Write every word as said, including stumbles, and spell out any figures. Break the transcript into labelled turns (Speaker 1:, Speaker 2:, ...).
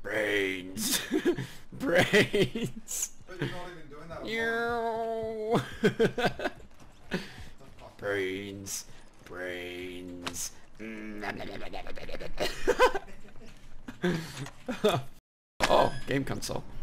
Speaker 1: Brains. Brains.
Speaker 2: But you're not even doing that.
Speaker 1: Brains. Brains. Oh, game console.